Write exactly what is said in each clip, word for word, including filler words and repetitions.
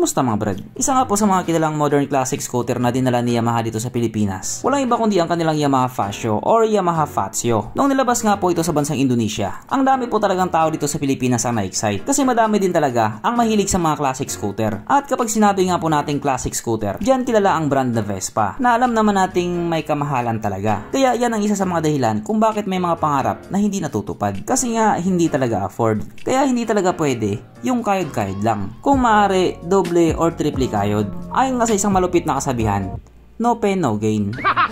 Kumusta mga brad? Isa nga po sa mga kilalang modern classic scooter na dinala ni Yamaha dito sa Pilipinas. Walang iba kundi ang kanilang Yamaha Fazio or Yamaha Fazio. Noong nilabas nga po ito sa bansang Indonesia, ang dami po talagang tao dito sa Pilipinas ang na-excite. Kasi madami din talaga ang mahilig sa mga classic scooter. At kapag sinabi nga po nating classic scooter, diyan kilala ang brand na Vespa, na alam naman nating may kamahalan talaga. Kaya yan ang isa sa mga dahilan kung bakit may mga pangarap na hindi natutupad. Kasi nga hindi talaga afford. Kaya hindi talaga pwede yung kayod-kayod lang. Kung maaari, doble or triple kayod. Ayon nga sa isang malupit na kasabihan, no pain, no gain.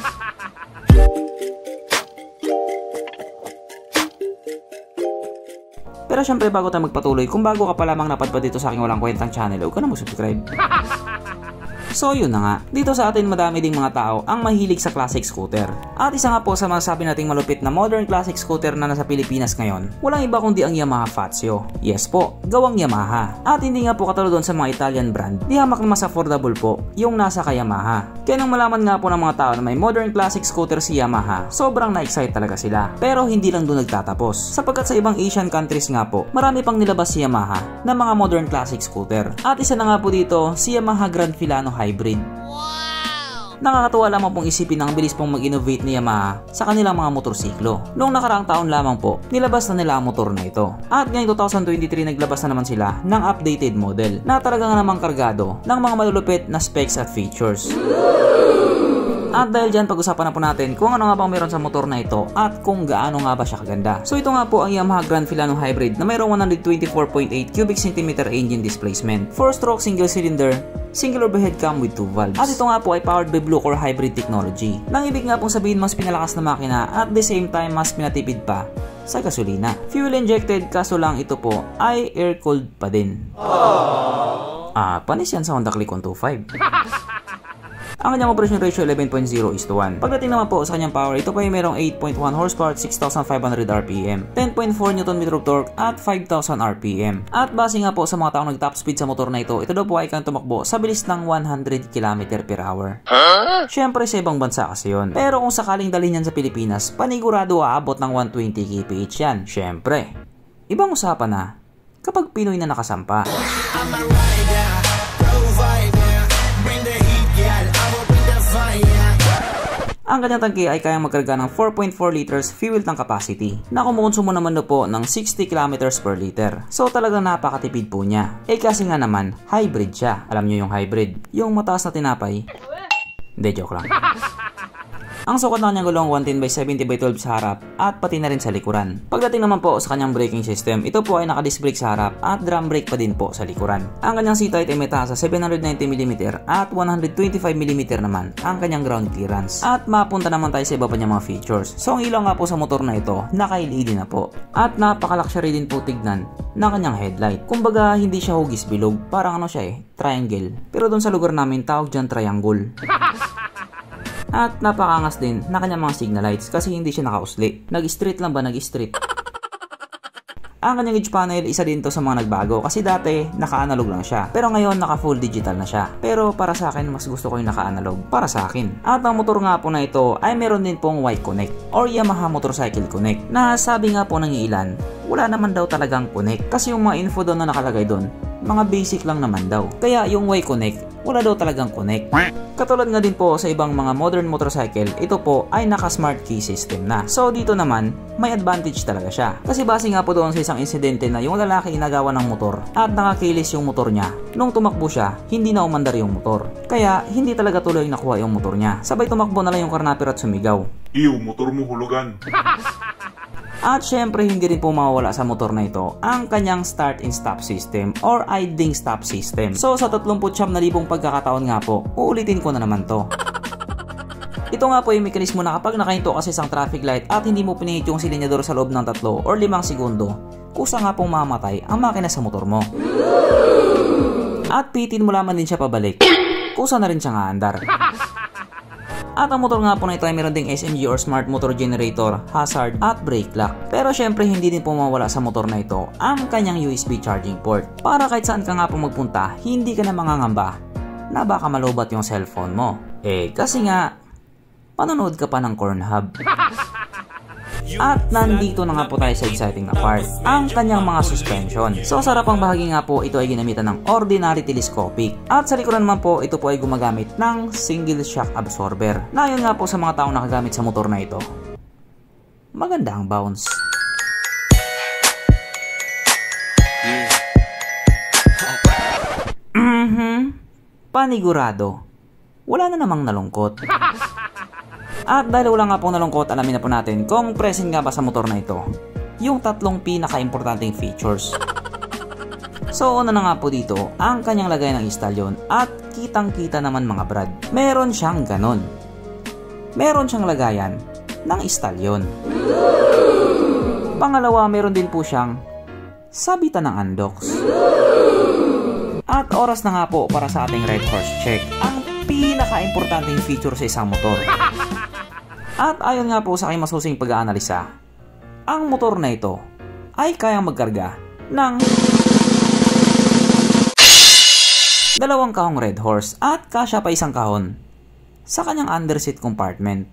Pero syempre bago tayo magpatuloy, kung bago ka pa lamang napadpad dito sa aking walang kwentang channel, huwag ka na mag-subscribe. So yun na nga, dito sa atin madami ding mga tao ang mahilig sa classic scooter. At isa nga po sa masasabi nating malupit na modern classic scooter na nasa Pilipinas ngayon, walang iba kundi ang Yamaha Fazio. Yes po, gawang Yamaha. At hindi nga po katulad doon sa mga Italian brand, di hamak na mas affordable po yung nasa kay Yamaha. Kaya nang malaman nga po ng mga tao na may modern classic scooter si Yamaha, sobrang na-excite talaga sila. Pero hindi lang doon nagtatapos, sapagkat sa ibang Asian countries nga po, marami pang nilabas si Yamaha na mga modern classic scooter. At isa na nga po dito, si Yamaha Grand Filano Hybrid. Wow! Nakakatuwa lamang pong isipin ang bilis pong mag-innovate ni Yamaha sa kanilang mga motorsiklo. Noong nakaraang taon lamang po, nilabas na nila ang motor na ito. At ngayong twenty twenty-three naglabas na naman sila ng updated model na talaga nga namang kargado ng mga malulupit na specs at features. At dahil dyan, pag-usapan na po natin kung ano nga bang meron sa motor na ito at kung gaano nga ba siya kaganda. So ito nga po ang Yamaha Grand Filano Hybrid na mayroong one twenty-four point eight cubic centimeter engine displacement, four stroke single cylinder, single overhead cam with two valves. At ito nga po ay powered by Blue Core Hybrid technology. Nang ibig nga pong sabihin mas pinalakas na makina at the same time mas pinatipid pa sa gasolina. Fuel injected, kaso lang ito po ay air cooled pa din. Aww. Ah, panis yan sa Honda Click one twenty-five. Ang kanyang operation ratio eleven point zero is to one. Pagdating naman po sa kanyang power, ito pa ay mayroong eight point one horsepower at six thousand five hundred R P M, ten point four newton meter of torque at five thousand R P M. At base nga po sa mga taong nag-top speed sa motor na ito, ito daw po ay kang tumakbo sa bilis ng one hundred kilometers per hour. Huh? Syempre sa ibang bansa kasi yun. Pero kung sakaling dalhin yan sa Pilipinas, panigurado aabot ng one twenty kilometers per hour yan. Syempre, ibang usapan na kapag Pinoy na nakasampa. Ang kanyang tangke ay kayang magkarga ng four point four liters fuel tank capacity na kumukonsumo naman na po ng sixty kilometers per liter. So talagang napakatipid po niya. Eh kasi nga naman, hybrid siya. Alam niyo yung hybrid? Yung mataas na tinapay? Hindi, joke lang. Ang sukat ng kanyang gulong one ten by seventy by twelve sa harap at pati na rin sa likuran. Pagdating naman po sa kanyang braking system, ito po ay naka-disc brake sa harap at drum brake pa din po sa likuran. Ang kanyang seat height ay may taas sa seven hundred ninety millimeters at one hundred twenty-five millimeters naman ang kanyang ground clearance. At mapunta naman tayo sa iba pa niyang mga features. So ang ilaw nga po sa motor na ito, naka-L E D na po. At napaka-luxury din po tignan ng kanyang headlight. Kumbaga hindi siya hugis bilog, parang ano siya eh, triangle. Pero doon sa lugar namin tawag dyan triangle. At napakangas din na kanyang mga signal lights kasi hindi siya nakausli. Nag-street lang ba? Nag-street. Ang kanyang gauge panel, isa din to sa mga nagbago kasi dati naka-analog lang siya. Pero ngayon naka-full digital na siya. Pero para sa akin, mas gusto ko yung naka-analog. Para sa akin. At ang motor nga po na ito ay meron din pong Y Connect or Yamaha Motorcycle Connect. Na sabi nga po ng ilan, wala naman daw talagang connect. Kasi yung mga info doon na nakalagay doon, mga basic lang naman daw. Kaya yung Y Connect, wala daw talagang connect. Katulad nga din po sa ibang mga modern motorcycle, ito po ay naka-smart key system na. So dito naman, may advantage talaga siya. Kasi base nga po doon sa isang insidente na yung lalaki inagawan ng motor at nakakilis yung motor niya. Nung tumakbo siya, hindi na umandar yung motor. Kaya hindi talaga tuloy nakuha yung motor niya. Sabay tumakbo na lang yung karnapir at sumigaw. Iyo, motor mo hulugan. At syempre hindi rin po mawawala sa motor na ito ang kanyang start and stop system or idling stop system. So sa thirty-nine thousand pagkakataon nga po, uulitin ko na naman to. Ito nga po yung mekanismo na kapag nakahinto kasi isang traffic light at hindi mo pinihit yung silinyador sa loob ng tatlo or limang segundo, kusa nga pong mamatay ang makina sa motor mo. At pitin mo lamang din siya pabalik, kusa na rin siya nga andar. At ang motor nga po na ito ay meron ding S M G or Smart Motor Generator, Hazard at Brake Lock. Pero syempre hindi din po mawala sa motor na ito ang kanyang U S B charging port. Para kahit saan ka nga po magpunta, hindi ka na mangangamba na baka malobat yung cellphone mo. Eh kasi nga, manonood ka pa ng Corn Hub. At nandito na nga po tayo sa exciting na part, ang kanyang mga suspension. So sa harapang bahagi nga po, ito ay ginamitan ng ordinary telescopic. At sa likuran naman po, ito po ay gumagamit ng single shock absorber. Na yun nga po sa mga taong nakagamit sa motor na ito, maganda ang bounce. Mhm, panigurado, wala na namang nalungkot. At dahil wala nga pong nalungkot, alamin na po natin kung present nga ba sa motor na ito yung tatlong pinaka-importanting features. So una na nga po dito, ang kanyang lagay ng istalyon. At kitang kita naman mga brad, meron siyang ganon. Meron siyang lagayan ng istalyon. Pangalawa, meron din po siyang sabitan ng undox. At oras na nga po para sa ating red horse check, ang pinaka-importanting feature sa isang motor. At ayon nga po sa aking masusing pag-aanalisa, ang motor na ito ay kayang magkarga ng dalawang kahong red horse at kasya pa isang kahon sa kanyang underseat compartment.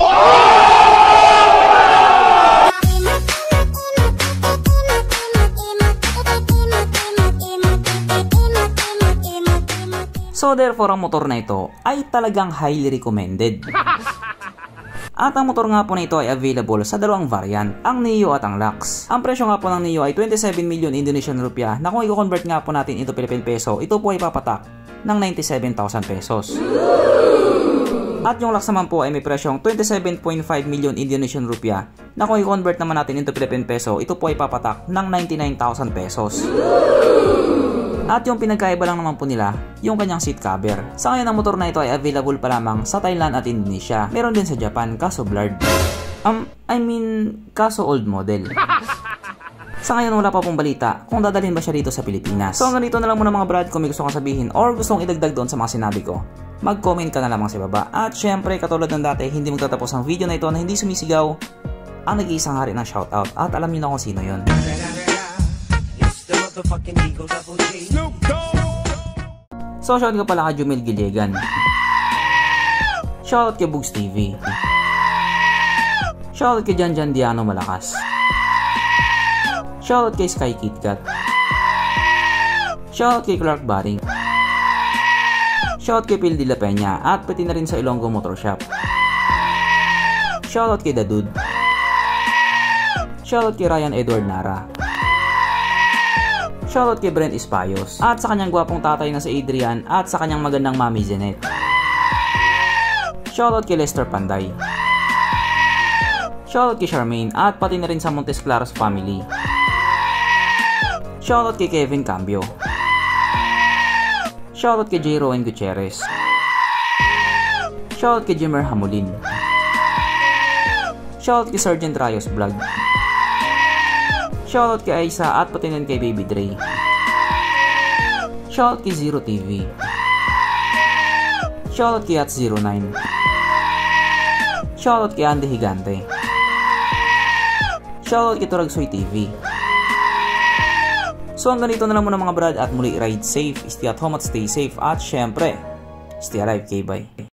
So therefore, ang motor na ito ay talagang highly recommended. At ang motor nga po na ito ay available sa dalawang variant, ang Neo at ang Lux. Ang presyo nga po ng Neo ay twenty-seven million Indonesian rupiah, na kung i-convert nga po natin into Philippine peso, ito po ay papatak ng ninety-seven thousand pesos. At yung Lux naman po ay may presyong twenty-seven point five million Indonesian rupiah, na kung i-convert naman natin into Philippine peso, ito po ay papatak ng ninety-nine thousand pesos. At yung pinagkaiba lang naman po nila, yung kanyang seat cover. Sa ngayon, ang motor na ito ay available pa lamang sa Thailand at Indonesia. Meron din sa Japan, kaso blurred. Um, I mean, kaso old model. Sa ngayon, wala pa pong balita kung dadalhin ba siya dito sa Pilipinas. So hanggang dito na lang muna mga brad. Kung may gusto kong sabihin or gusto kong idagdag doon sa mga sinabi ko, mag-comment ka na lamang sa baba. At syempre, katulad ng dati, hindi magtatapos ang video na ito na hindi sumisigaw ang nag-iisang hari ng shoutout. At alam niyo na kung sino yun. So shoutout ko pala kay Jumel Giliegan, shoutout kay Bugs T V, shoutout kay Janjan Diano Malakas, shoutout kay Sky KitKat, shoutout kay Clark Baring, shoutout kay Phil De La Peña, at pati na rin sa Ilonggo Motor Shop, shoutout kay Dadud, shoutout kay Ryan Edward Nara, shoutout kay Brent Espayos, at sa kanyang gwapong tatay na si Adrian, at sa kanyang magandang mami Zenet. Shoutout kay Lester Panday. Shoutout kay Charmaine, at pati na rin sa Montes Claros family. Shoutout kay Kevin Cambio. Shoutout kay J. Rowan Gutierrez. Shoutout kay Jimmer Hamulin. Shoutout kay Sergeant Rayos Vlog. Shoutout kay Aisa, at pati na rin kay Baby Dre. Shoutout kay Zero T V. Shoutout kay At zero nine. Shoutout kay Andy Higante. Shoutout kay Turagsoy T V. So hanggang dito na lang muna mga brad, at muli ride safe, stay at home at stay safe, at syempre, stay alive, K-bye.